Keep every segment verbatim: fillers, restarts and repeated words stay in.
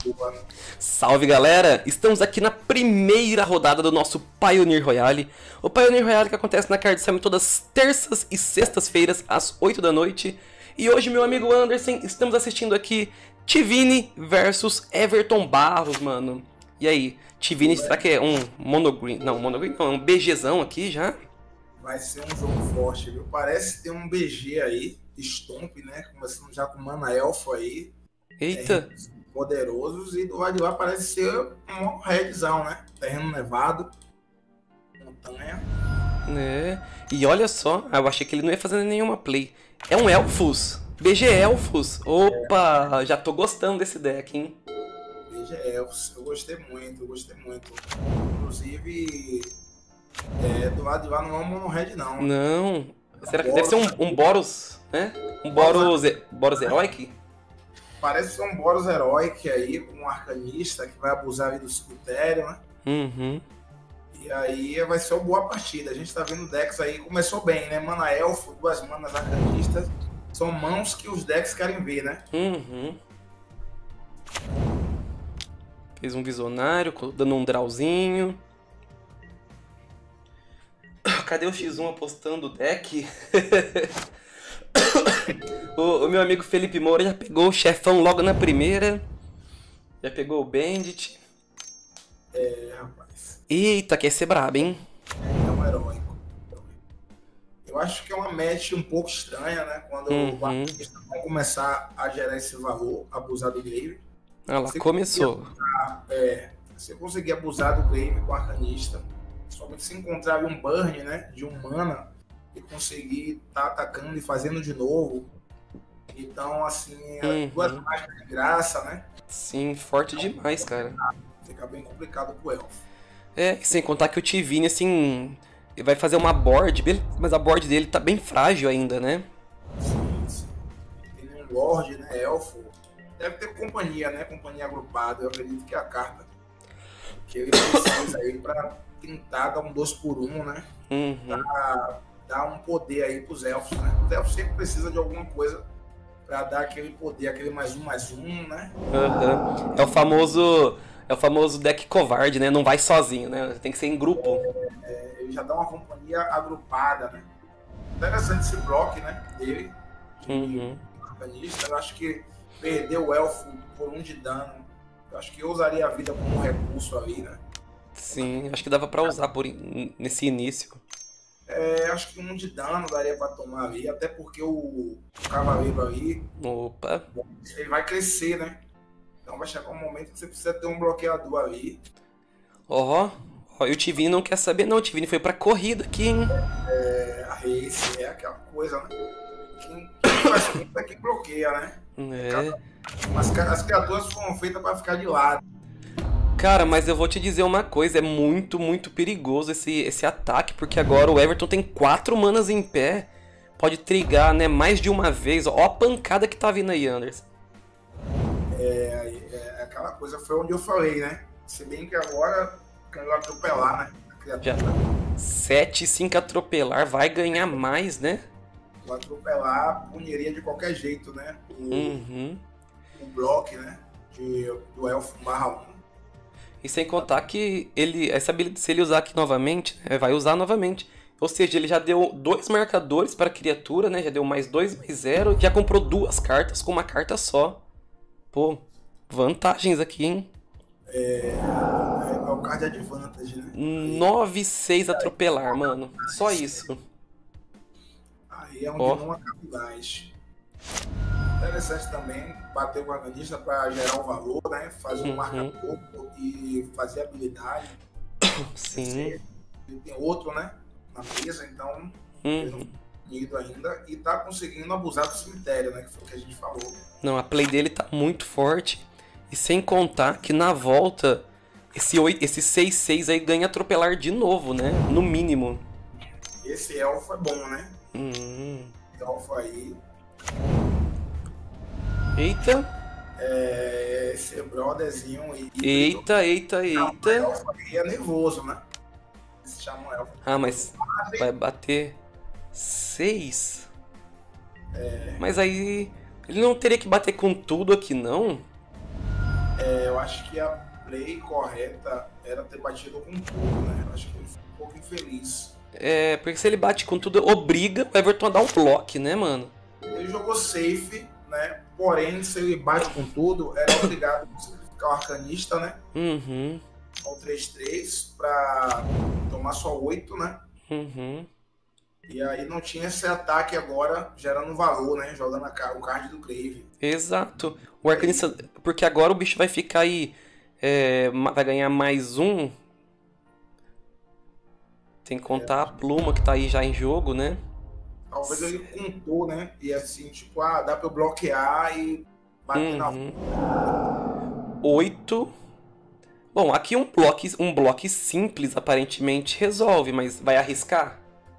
Boa. Salve galera! Estamos aqui na primeira rodada do nosso Pioneer Royale. O Pioneer Royale que acontece na Card Summit todas terças e sextas-feiras às oito da noite. E hoje, meu amigo Anderson, estamos assistindo aqui Tivini versus Everton Barros, mano. E aí, Tivini, será que é um monogreen? Não, monogreen não, é um BGzão aqui já? Vai ser um jogo forte, viu? Parece ter um B G aí, Stomp, né? Começando já com Mana Elfo aí. Eita! Poderosos, e do lado de lá parece ser um redzão, né? Terreno nevado, montanha. É, e olha só, eu achei que ele não ia fazer nenhuma play. É um Elfos, B G Elfos. Opa, já tô gostando desse deck, hein? B G Elfos, eu gostei muito, eu gostei muito. Inclusive, é, do lado de lá não é um Mono Red, não. Não, será que deve ser um, um Boros, né? Um Boros, Boros Heroic? Parece ser um Boros Heroic aí, com um arcanista que vai abusar ali do cemitério, né? Uhum. E aí vai ser uma boa partida. A gente tá vendo decks aí, começou bem, né? Mana Elfo, duas manas arcanistas. São mãos que os decks querem ver, né? Uhum. Fez um visionário, dando um drawzinho. Cadê o X um apostando o deck? o, o meu amigo Felipe Moura já pegou o chefão logo na primeira. Já pegou o Bandit. É, rapaz. Eita, quer ser brabo, hein? É um heróico. Eu acho que é uma match um pouco estranha, né? Quando Uhum. o arcanista vai começar a gerar esse valor, abusar do Grave. Ah lá, Você começou. Abusar, é, você conseguir abusar do Grave com o arcanista, somente se encontrar um burn, né? De um mana e conseguir estar tá atacando e fazendo de novo. Então, assim, Uhum. duas mágicas de graça, né? Sim, forte demais, cara. Fica bem complicado pro Elfo. É, e sem contar que o Tivini, assim, ele vai fazer uma board, mas a board dele tá bem frágil ainda, né? Sim, sim. Tem um Lorde, né? Elfo. Deve ter companhia, né? Companhia agrupada. Eu acredito que é a carta que ele precisa aí pra tentar dar um dois por um, né? Uhum. Pra dar um poder aí pros elfos, né? Os elfos sempre precisam de alguma coisa pra dar aquele poder, aquele mais um, mais um, né? Uhum. É o famoso. É o famoso deck covarde, né? Não vai sozinho, né? Tem que ser em grupo. É, ele já dá uma companhia agrupada, né? Interessante esse bloco, né? Dele. De Uhum. arcanista. Eu acho que perder o elfo por um de dano. Eu acho que eu usaria a vida como um recurso ali, né? Sim, acho que dava pra usar por, nesse início. É, acho que um de dano daria pra tomar ali, até porque o, o cavaleiro ali, Opa. ele vai crescer, né? Então vai chegar um momento que você precisa ter um bloqueador ali. Ó, ó, e o Tivini não quer saber não, o Tivini foi pra corrida aqui, hein? É, a race é aquela coisa, né? Quem, quem faz muito é quem bloqueia, né? É. As, as criaturas foram feitas pra ficar de lado. Cara, mas eu vou te dizer uma coisa, é muito, muito perigoso esse, esse ataque, porque agora o Everton tem quatro manas em pé, pode trigar, né, mais de uma vez. Ó a pancada que tá vindo aí, Anderson. É, é aquela coisa, foi onde eu falei, né? Se bem que agora quero atropelar, né? A criatura. Já. sete, cinco atropelar, vai ganhar mais, né? Vou atropelar, puniria de qualquer jeito, né? O, Uhum. o bloco, né? De, do elfo barra um. E sem contar que ele, essa habilidade, se ele usar aqui novamente, né, vai usar novamente. Ou seja, ele já deu dois marcadores para a criatura, né? Já deu mais dois, mais zero. Já comprou duas cartas com uma carta só. Pô, vantagens aqui, hein? É, é o card advantage, né? nove, seis atropelar, mano. Só isso. Aí é onde Ó. não acaba mais. Interessante também bater com o arcanista para gerar o valor, né? Fazer um Uhum. marcador e fazer habilidade. Sim. Ele tem outro, né? Na mesa, então ele não Uhum. tem ido ainda e tá conseguindo abusar do cemitério, né? Que foi o que a gente falou. Não, a play dele tá muito forte. E sem contar que na volta, esse, oito, esse seis seis aí ganha atropelar de novo, né? No mínimo. Esse elfo é bom, né? Hum. Esse elfo aí. Eita. É, esse brotherzinho e. Eita, eita, O eita. elfo aí é nervoso, né? Se chama um elfo. Ah, mas vai bater seis? Mas aí ele não teria que bater com tudo aqui, não? É, eu acho que a play correta era ter batido com tudo, né? Eu acho que ele foi um pouco infeliz. É, porque se ele bate com tudo, obriga o Everton a dar um bloco, né, mano? Ele jogou safe, né? Porém, se ele bate com tudo, era obrigado a sacrificar o arcanista, né? Uhum. Ao três três pra tomar só oito, né? Uhum. E aí não tinha esse ataque agora gerando valor, né? Jogando a, o card do Crave. Exato. O arcanista. Porque agora o bicho vai ficar aí. É, vai ganhar mais um. Tem que contar é. a pluma que tá aí já em jogo, né? Talvez ele contou, né? E assim, tipo, ah, dá pra eu bloquear e bater uhum. na. Oito. Bom, aqui um bloco, um bloco simples aparentemente resolve, mas vai arriscar?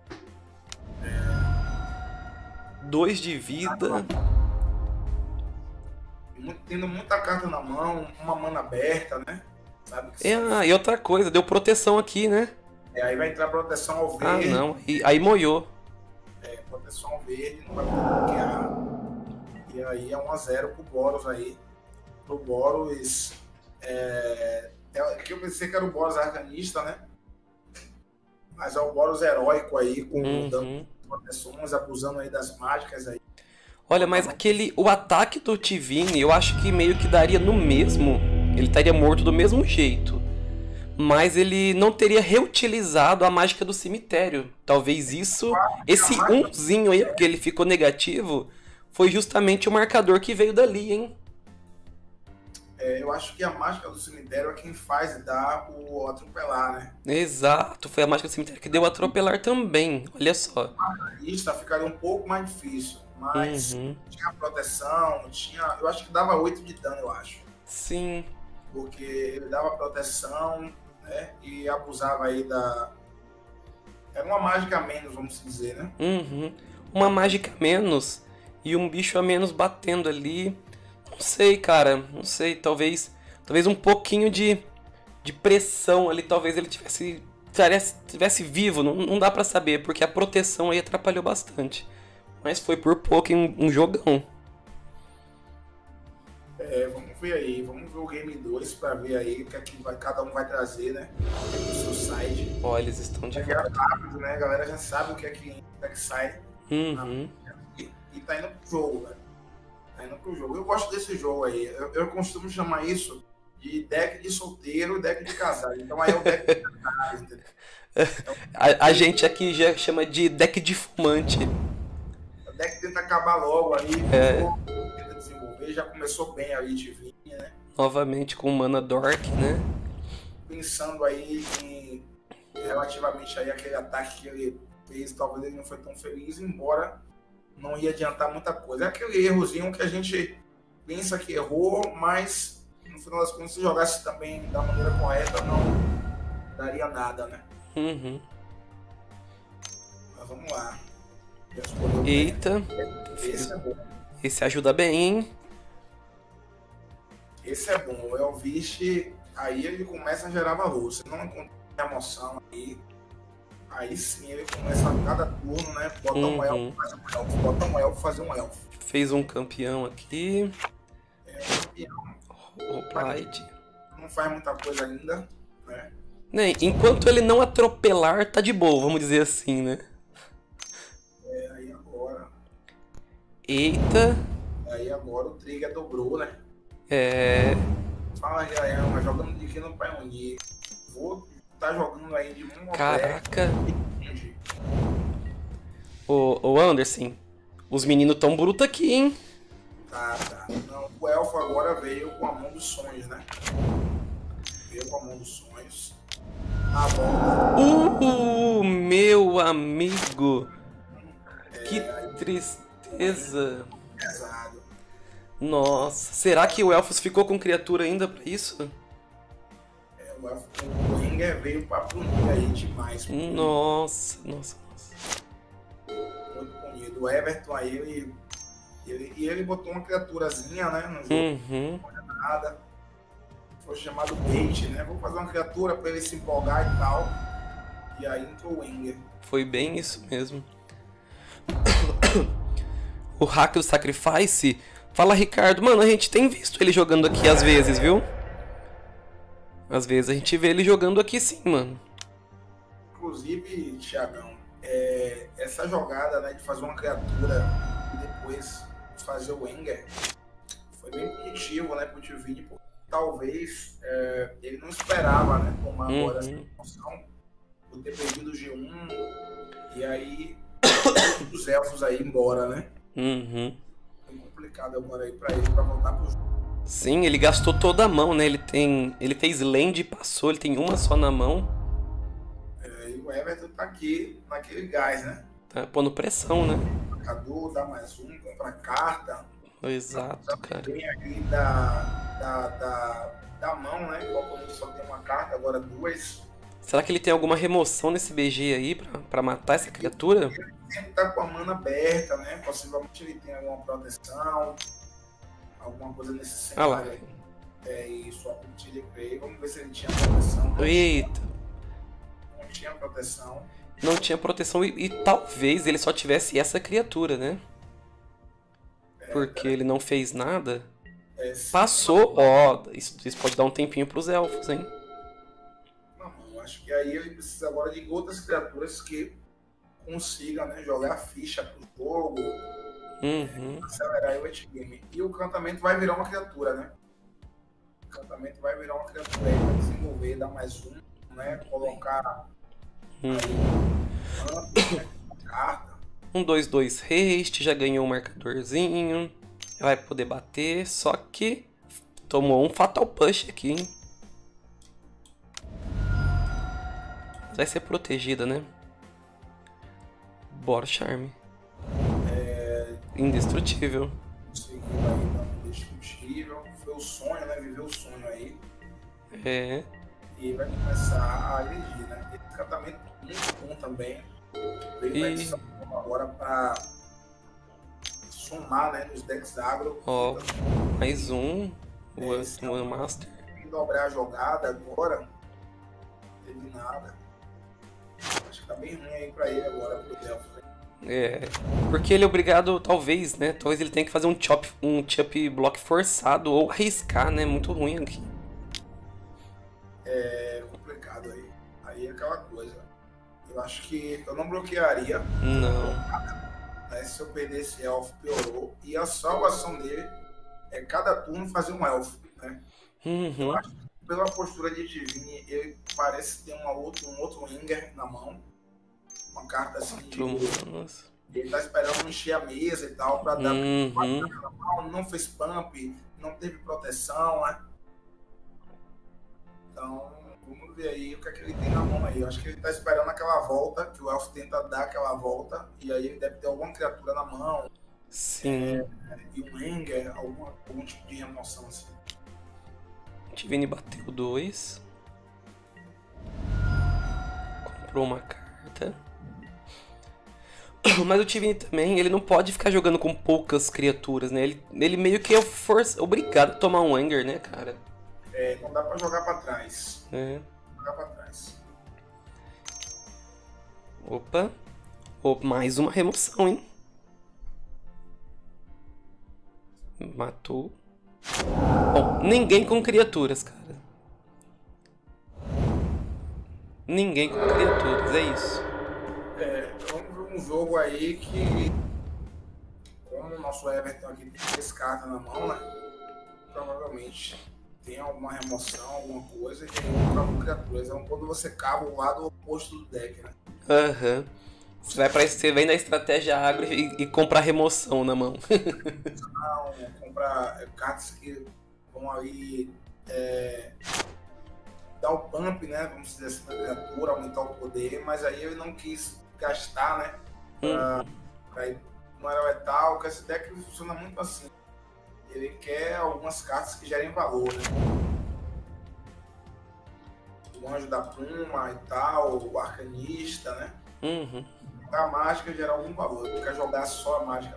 Dois de vida. Tendo muita carta na mão, uma mana aberta, né? Sabe que é, ah, e outra coisa, deu proteção aqui, né? É, aí vai entrar proteção ao verde. Ah, não. E, aí moiou. É, proteção ao verde, não vai poder bloquear. E aí é um a zero pro Boros aí. Pro Boros. É, é, que eu pensei que era o Boros arcanista, né? Mas é o Boros heróico aí, com uhum. dando proteções, abusando aí das mágicas aí. Olha, mas aquele. O ataque do Tivini, eu acho que meio que daria no mesmo. Ele estaria morto do mesmo jeito. Mas ele não teria reutilizado a mágica do cemitério. Talvez isso. Esse umzinho aí, porque ele ficou negativo, foi justamente o marcador que veio dali, hein? É, eu acho que a mágica do cemitério é quem faz dar o atropelar, né? Exato, foi a mágica do cemitério que deu o atropelar também. Olha só. Isso ficaria um pouco mais difícil. Mas uhum. tinha proteção, tinha. Eu acho que dava oito de dano, eu acho. Sim. Porque ele dava proteção, né? E abusava aí da. Era uma mágica a menos, vamos dizer, né? Uhum. Uma mágica a menos e um bicho a menos batendo ali. Não sei, cara. Não sei. Talvez. Talvez um pouquinho de, de pressão ali. Talvez ele tivesse. Tivesse, tivesse vivo. Não, não dá pra saber, porque a proteção aí atrapalhou bastante. Mas foi por pouco em um, um jogão. É, vamos ver aí. Vamos ver o Game dois pra ver aí o que, é que vai, cada um vai trazer, né? No seu site. Ó, eles estão de volta. É rápido, né? A galera já sabe o que é que, o que, é que sai. Uhum. E, e tá indo pro jogo, velho. Tá indo pro jogo. Eu gosto desse jogo aí. Eu, eu costumo chamar isso de deck de solteiro e deck de casado. Então aí é o deck de casado, entendeu? Então, a, a gente aqui já chama de deck de fumante. O deck tenta acabar logo ali, é. tenta desenvolver, já começou bem ali de vinha, né? Novamente com Mana Dork, né? Pensando aí em relativamente aí aquele ataque que ele fez, talvez ele não foi tão feliz, embora não ia adiantar muita coisa. É aquele errozinho que a gente pensa que errou, mas no final das contas, se jogasse também da maneira correta, não daria nada, né? Uhum. Mas vamos lá. Eita. Esse é bom. Esse ajuda bem, hein? Esse é bom. O Elvish, aí ele começa a gerar valor. Se não encontrar emoção aí, aí sim ele começa a cada turno, né? Bota uhum. um elfo, faz um elfo. Bota um elfo, fazer um elfo. Fez um campeão aqui. É um campeão. Hoplite. Não faz muita coisa ainda, né? Nem, enquanto ele não atropelar, tá de boa, vamos dizer assim, né? É, aí agora. Eita. Aí agora o trigger dobrou, né? É. Fala, Gaiama, jogando de aqui no Pioneer. Vou tá jogando aí de um. Caraca. Ô, ô Anderson, os meninos tão brutos aqui, hein? Tá, tá. Não, o elfo agora veio com a mão dos sonhos, né? Veio com a mão dos sonhos. A volta. Uh, meu amigo. É, que aí, tristeza. Pesado. Nossa, será que o Elfos ficou com criatura ainda pra isso? É, o elfo, o Ringer veio pra punir aí demais. Nossa, nossa, nossa. Muito punido. O Everton aí, ele, ele, e ele botou uma criaturazinha, né, no jogo. Uhum. Não olha nada. Foi chamado bait, né? Vou fazer uma criatura pra ele se empolgar e tal. E aí entrou o Winger. Foi bem isso mesmo. O hack do Sacrifice. Fala, Ricardo. Mano, a gente tem visto ele jogando aqui às vezes, viu? Às vezes a gente vê ele jogando aqui sim, mano. Inclusive, Thiagão, é, essa jogada, né, de fazer uma criatura e depois fazer o Wenger foi bem punitivo, né, pro Tivini, porque talvez é, ele não esperava, né, tomar Uhum. agora essa promoção por ter perdido o G um e aí os elfos aí embora, né? Uhum. Foi complicado agora aí pra ele, pra voltar pro jogo. Sim, ele gastou toda a mão, né? Ele tem. Ele fez land e passou, ele tem uma só na mão. É, e o Everton tá aqui naquele gás, né? Tá pondo pressão, né? Marcador, dá mais um, compra carta. Exato, cara. Tem aqui da, da, da, da mão, né? O oponente só tem uma carta, agora duas. Será que ele tem alguma remoção nesse B G aí pra, pra matar essa criatura? Ele sempre tá com a mana aberta, né? Possivelmente ele tem alguma proteção, alguma coisa nesse Ah lá. cenário aí. É isso, a Tilly Grey. Vamos ver se ele tinha proteção. Eita. Não tinha proteção. Não tinha proteção e, e talvez ele só tivesse essa criatura, né? Porque ele não fez nada. É, sim. Passou, ó. Isso, isso pode dar um tempinho pros elfos, hein? Não, eu acho que aí ele precisa agora de outras criaturas que consigam, né, jogar ficha pro jogo, Uhum. acelerar o late game. E o encantamento vai virar uma criatura, né? O encantamento vai virar uma criatura aí, vai desenvolver, dar mais um, né? Colocar Hum. aí, né, carta. Um dois dois haste, já ganhou um marcadorzinho. Vai poder bater, só que tomou um fatal push aqui, hein? Vai ser protegida, né? Bora, Charme. É, Indestrutível. conseguiu aí dar um indestrutível. Foi o sonho, né? Viveu o sonho aí. É. E vai começar a agredir, né? Esse encantamento muito bom também. Veio na E- edição agora para somar, né, nos decks agro. Ó, mais um. O Esse é One um- Master. E dobrar a jogada agora. Não teve nada. Acho que tá bem ruim aí pra ele agora, pro Delphi. É. Porque ele é obrigado, talvez, né? Talvez ele tenha que fazer um chop, um chop block forçado ou arriscar, né? Muito ruim aqui. É complicado aí. Aí é aquela coisa. Eu acho que eu não bloquearia. Não. Né? Se eu perdesse elfo, piorou. E a salvação dele é cada turno fazer um elfo. Né? Uhum. Pela postura de Divine, ele parece ter uma outra, um outro Winger na mão. Uma carta assim. Quatro De, manas. ele tá esperando encher a mesa e tal, pra dar. Uhum. Não, não fez pump, não teve proteção, né? Então, vamos ver aí o que é que ele tem na mão aí. Eu acho que ele tá esperando aquela volta, que o elfo tenta dar aquela volta, e aí ele deve ter alguma criatura na mão, Sim. né? E um Winger, alguma, algum tipo de remoção assim. Tivini bateu dois. Comprou uma carta. Mas o Tivini também, ele não pode ficar jogando com poucas criaturas, né? Ele, ele meio que é força, obrigado a tomar um Anger, né, cara? É, não dá pra jogar pra trás. É. Jogar pra trás. Opa. Opa, mais uma remoção, hein? Matou. Bom, ninguém com criaturas, cara. Ninguém com criaturas, é isso. É, vamos ver um jogo aí que, como o nosso Everton aqui tem três cartas na mão, né? Provavelmente tem alguma remoção, alguma coisa, e tem um criaturas. Então, quando você cava o lado oposto do deck, né? Aham. Você vai pra você vem da estratégia agro e, e comprar remoção na mão. Não, comprar é, cartas que vão aí é, dar o pump, né? Vamos dizer assim, na criatura, aumentar o poder, mas aí ele não quis gastar, né? Pra, Uhum. pra ir no Aeroetal, que esse deck funciona muito assim. Ele quer algumas cartas que gerem valor, né? O Anjo da Pluma e tal, o Arcanista, né? Uhum. A mágica gerar algum valor. Ele quer jogar só a mágica.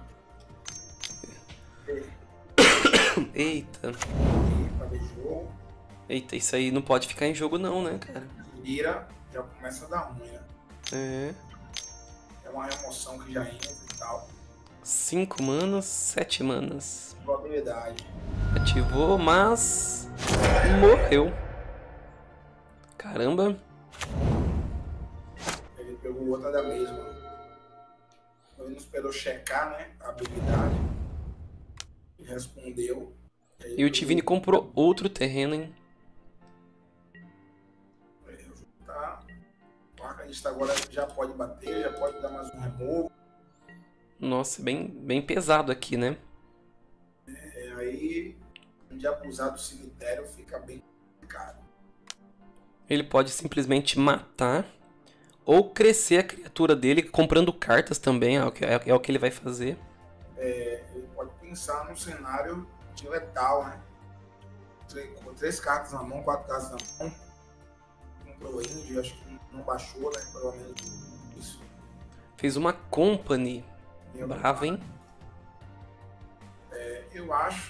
Eita. E pra ver jogo, Eita, isso aí não pode ficar em jogo não, né, cara? vira, já começa a dar ruim, né? É. É uma remoção que já entra e tal. Cinco manas, sete manas. Probabilidade. Ativou, mas... morreu. Caramba. Ele pegou outra da mesma. Ele não esperou checar, né, a habilidade. Ele respondeu. E o Tivini comprou outro terreno, hein? Tá. O arcanista agora já pode bater, já pode dar mais um removo. Nossa, bem, bem pesado aqui, né? É, aí, de abusar do cemitério fica bem complicado. Ele pode simplesmente matar ou crescer a criatura dele comprando cartas também, é o que, é, é o que ele vai fazer. É, ele pode pensar num cenário de letal, né? Três, com três cartas na mão, quatro cartas na mão. Comprou índio, acho que não baixou, né? Pelo menos isso. Fez uma company. Brava, hein? É, eu acho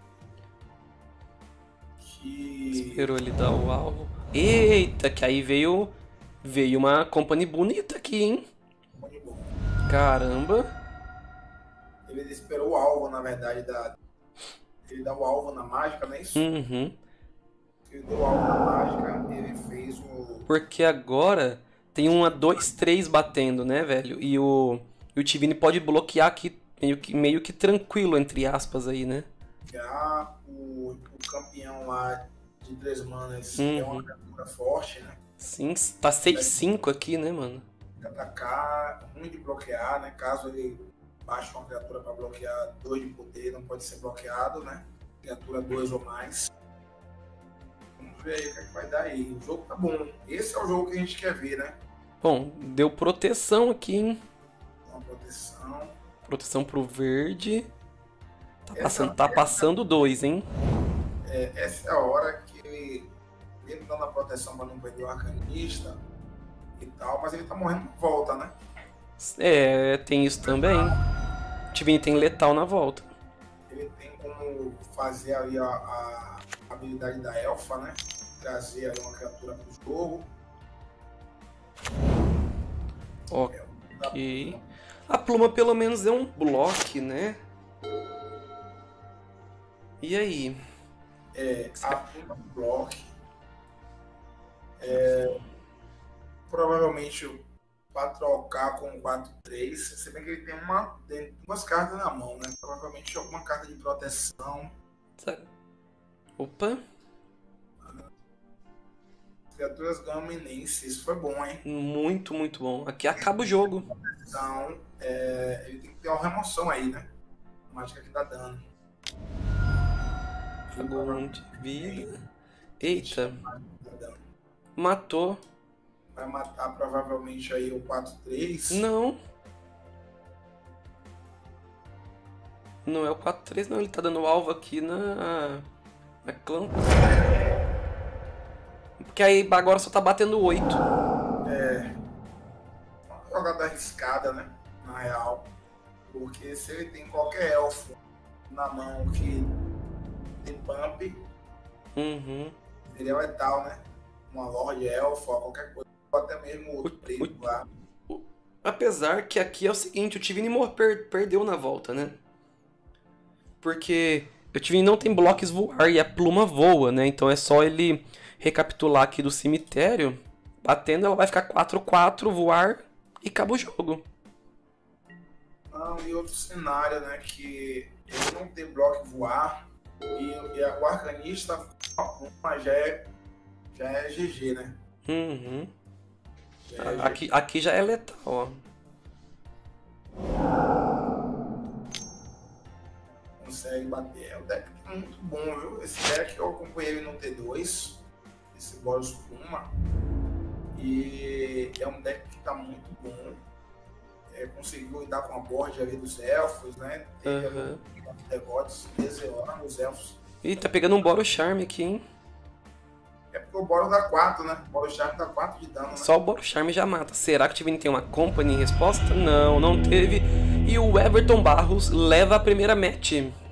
que... Esperou ele dar o alvo. Eita, que aí veio veio uma company bonita aqui, hein? Muito bom. Caramba. Ele esperou o alvo, na verdade, da... ele dá o alvo na mágica, não é isso? Uhum. Ele deu o alvo na mágica, ele fez o... Porque agora tem uma dois três batendo, né, velho? E o, e o Tivini pode bloquear aqui meio que, meio que tranquilo, entre aspas, aí, né? Já o, o campeão lá de três manas Uhum. é uma criatura forte, né? Sim, tá seis cinco aqui, né, mano? Atacar, ruim de bloquear, né? Caso ele baixe uma criatura para bloquear dois de poder, não pode ser bloqueado, né? Criatura dois ou mais. Vamos ver aí o que, é que vai dar aí. O jogo tá bom. Esse é o jogo que a gente quer ver, né? Bom, deu proteção aqui, hein? Uma proteção. Proteção pro verde. Tá Essa- passando, tá passando dois, hein? É, essa é a hora que ele, mesmo dando a proteção para não perder o arcanista e tal, mas ele tá morrendo por volta, né? É, tem isso também. O Tivini tem letal na volta. Ele tem como fazer ali a, a habilidade da elfa, né? Trazer ali uma criatura pro jogo. Ok. A pluma pelo menos é um bloco, né? E aí? É, a Pluma Block. É, provavelmente para trocar com o quatro três, se bem que ele tem uma, tem duas cartas na mão, né? Provavelmente alguma carta de proteção. Opa, Criaturas Gama Imense, isso foi bom, hein? muito, muito bom. Aqui acaba o jogo. Então, é, ele tem que ter uma remoção aí, né? Mágica que dá dano. Pegou um de vida. Eita, Dá dano. matou. Vai matar provavelmente aí o quatro três. Não. Não é o quatro três, não. Ele tá dando alvo aqui na... na clã. Porque aí agora só tá batendo oito. É uma jogada arriscada, né? Na real. Porque se ele tem qualquer elfo na mão que tem pump, Uhum. seria letal, né? Uma Lorde Elfo, ou qualquer coisa. Ou até mesmo outro Ui, preto ui. lá. Apesar que aqui é o seguinte, o Tivini mor- per- perdeu na volta, né? Porque o Tivini não tem blocos voar e a pluma voa, né? Então é só ele recapitular aqui do cemitério. Batendo, ela vai ficar quatro quatro, voar e acaba o jogo. Ah, e outro cenário, né? Que ele não tem bloco voar e, e a- o arcanista a pluma já é, já é G G, né? Uhum. Já é Aqui, aqui já é letal, ó. consegue bater. É um deck muito bom, viu? Esse deck eu acompanhei ele no T dois, esse Boros Pluma, e é um deck que tá muito bom. É, conseguiu lidar com a board ali dos elfos, né? Teve Uhum. devotos desenhando os elfos. Ih, tá pegando um Boro Charme aqui, hein? É porque o Boros dá quatro, né? O Boros Charme dá quatro de dano, né? Só o Boro Charme já mata. Será que o Tivini tem uma company em resposta? Não, não teve. E o Everton Barros leva a primeira match.